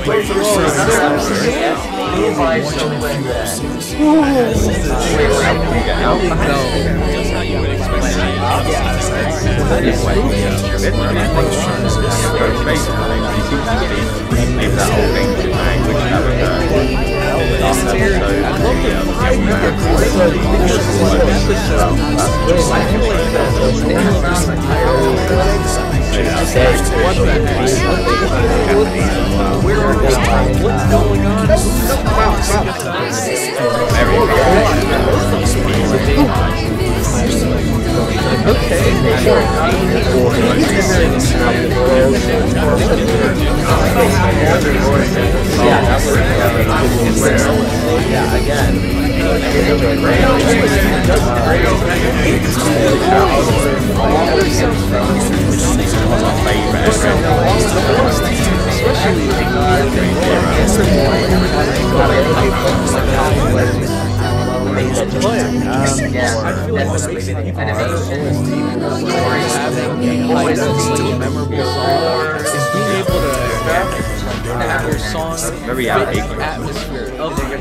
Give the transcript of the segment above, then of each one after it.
What's going on? Yeah, again. Your song very atmosphere of the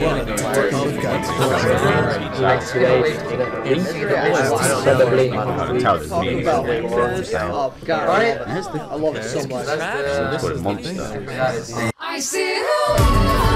I love it so much. Monster. I see